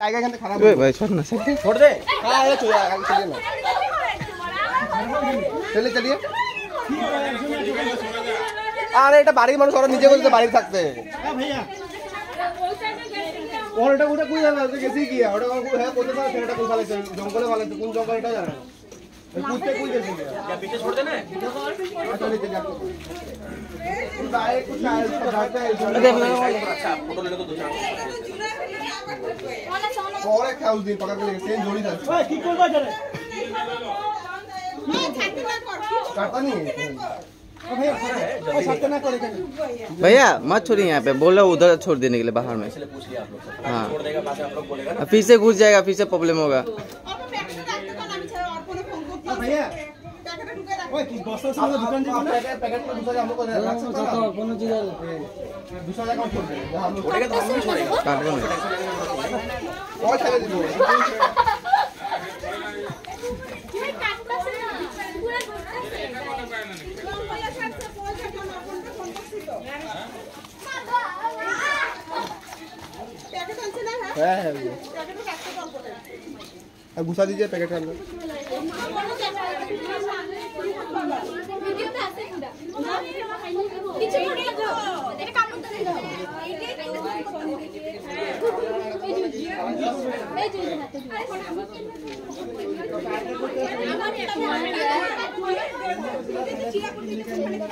आएगा घंटे खराब ओए भाई छोड़ ना सकते छोड़ दे। हां ये चलिए आगे चलिए ना चलिए चलिए। আরে এটা বাড়ির মানুষ ওরা নিজে বলতে বাড়ি থাকতে ভাইয়া ওটা ওটা কই জানা আছে গেছি কি ওটা হ্যাঁ বলতে পারে সেটা কোন সালে জঙ্গলে वाले কোন জঙ্গল এটা জানা না पूछते कोई गए क्या पीछे छोड़ देना है चलिए चलिए आपको बाय कुछ जाता है अच्छा फोटो ले लो तो दो चार और एक हाउस दिन पकड़ के ले सेम जोड़ी था ओए की करबा करे करता नहीं भैया मत छोड़िए यहाँ पे बोला उधर छोड़ देने के लिए बाहर में। हाँ फिर से घुस जाएगा फिर से प्रॉब्लम होगा। भैया ओए की बस से दुकान जी पैकेट में दूसरा हम लोग को रख सकते हैं कोनो चीज दूसरा जगह छोड़ दे हम लोग छोड़ेगा तो हम भी छोड़ेगा काटो नहीं और चले दो है घुसा दीजिए पैकेट के अंदर